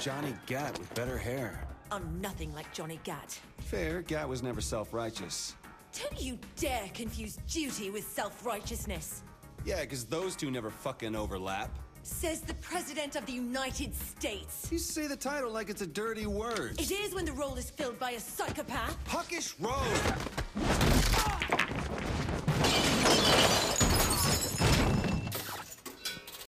Johnny Gat with better hair. I'm nothing like Johnny Gat. Fair, Gat was never self-righteous. Don't you dare confuse duty with self-righteousness. Yeah, because those two never fucking overlap. Says the President of the United States. You say the title like it's a dirty word. It is when the role is filled by a psychopath. Huckish Road!